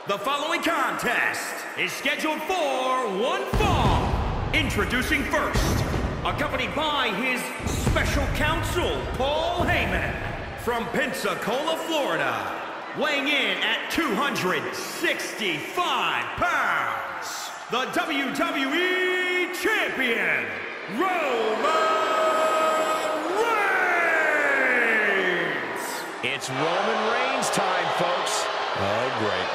The following contest is scheduled for one fall. Introducing first, accompanied by his special counsel, Paul Heyman, from Pensacola, Florida, weighing in at 265 pounds, the WWE Champion, Roman Reigns! It's Roman Reigns time, folks. Oh, great.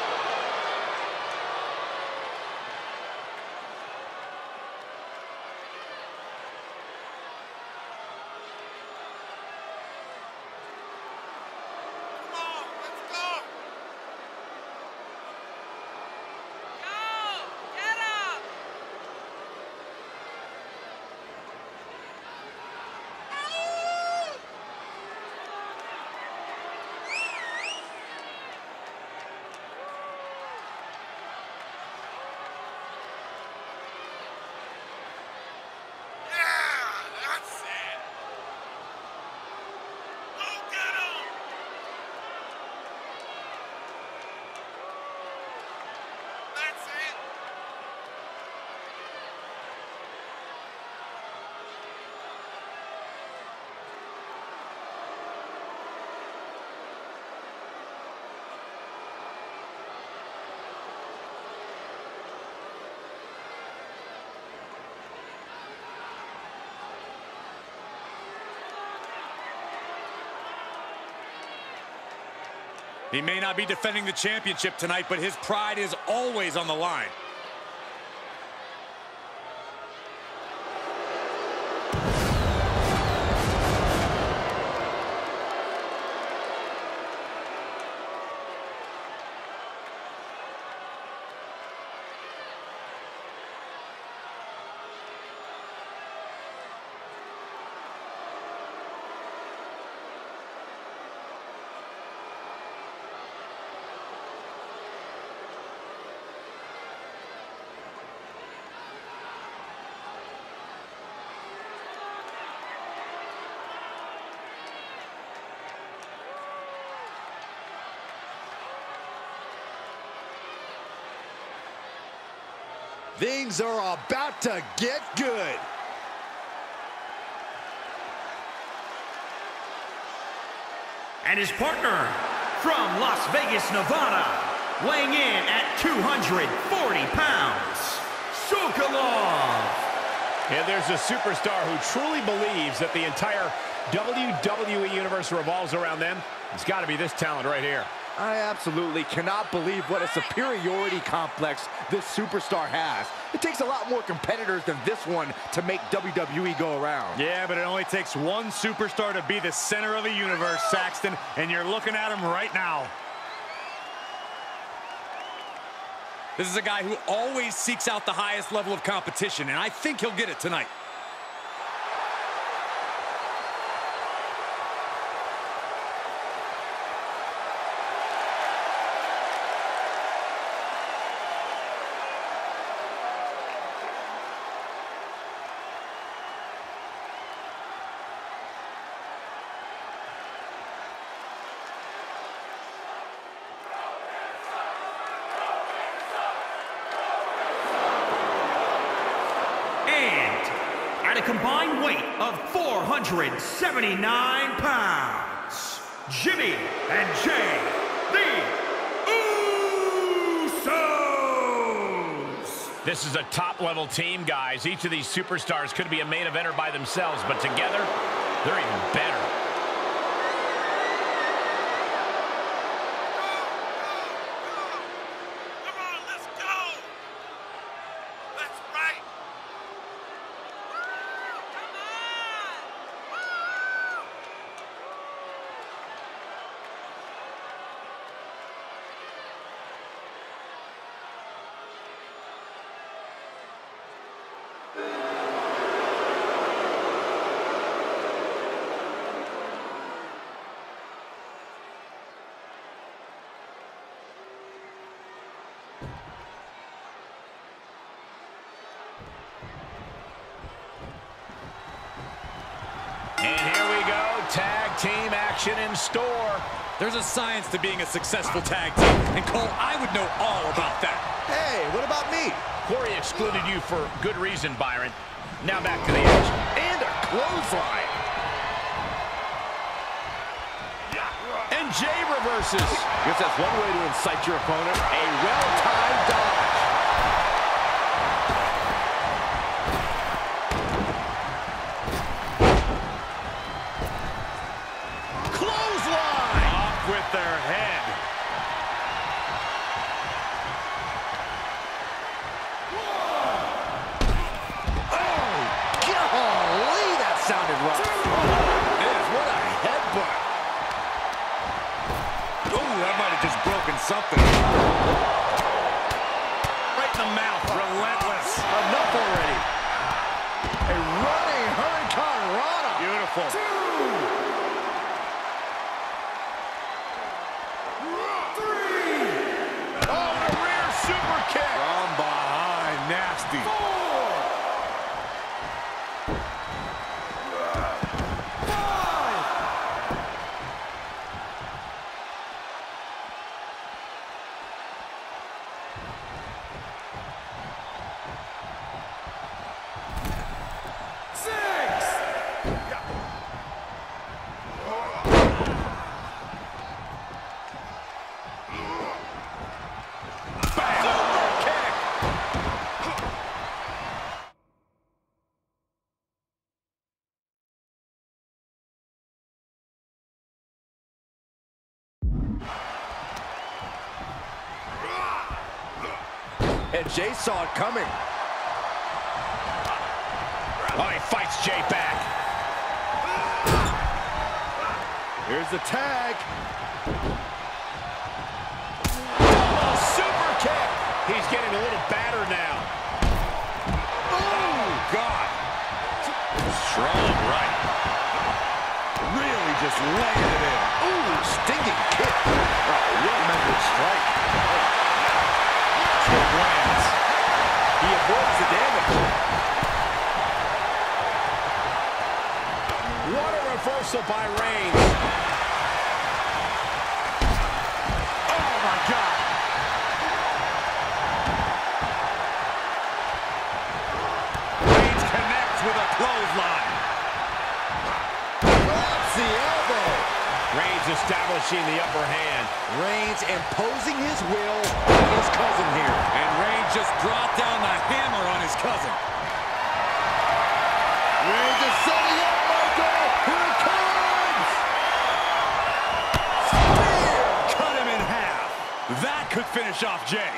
He may not be defending the championship tonight, but his pride is always on the line. Things are about to get good. And his partner, from Las Vegas, Nevada, weighing in at 240 pounds, Sokolov. And there's a superstar who truly believes that the entire WWE Universe revolves around them. It's got to be this talent right here. I absolutely cannot believe what a superiority complex this superstar has. It takes a lot more competitors than this one to make WWE go around. Yeah, but it only takes one superstar to be the center of the universe, Saxton, and you're looking at him right now. This is a guy who always seeks out the highest level of competition, and I think he'll get it tonight. At a combined weight of 479 pounds, Jimmy and Jay, the Usos! This is a top-level team, guys. Each of these superstars could be a main eventer by themselves, but together, they're even better. And here we go, tag team action in store. There's a science to being a successful tag team, and Cole, I would know all about that. Hey, what about me? Corey excluded you for good reason, Byron. Now back to the edge. And a clothesline. And Jay reverses. Guess that's one way to incite your opponent. A well-timed dodge. Clothesline! Off with their head. Golly, that sounded rough. What a headbutt. Ooh, that might have just broken something. Right in the mouth. Relentless. Enough already. A running Hurricane Rana. Beautiful. Oh, a rear super kick. From behind. Nasty. And Jay saw it coming. Oh, he fights Jay back. Here's the tag. Oh, super kick. He's getting a little battered now. Oh, God. Strong right. Really just laying it in. Ooh, stinging kick. Oh, well-measured strike. Kick lands. He avoids the damage. What a reversal by Reigns. Oh, my God. Reigns connects with a clothesline. Grabs the elbow. Reigns establishing the upper hand. Reigns imposing his will on his cousin here. And Reigns just dropped down the hammer on his cousin. Reigns is setting up, Michael. Here it comes. Spear! Cut him in half. That could finish off Jay.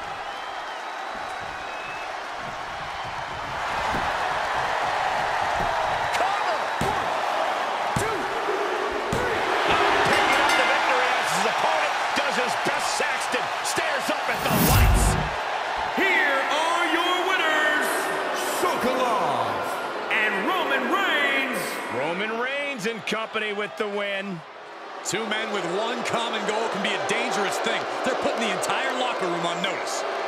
Saxton stares up at the lights. Here are your winners, Sokolov and Roman Reigns. Roman Reigns and company with the win. Two men with one common goal can be a dangerous thing. They're putting the entire locker room on notice.